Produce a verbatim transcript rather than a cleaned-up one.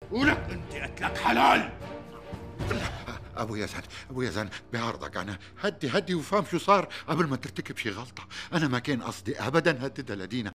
ولك انت قتلك حلال. ابو يزن، ابو يزن بعرضك انا هدي هدي وفهم شو صار قبل ما ترتكب شي غلطه. انا ما كان قصدي ابدا هددها لدينا،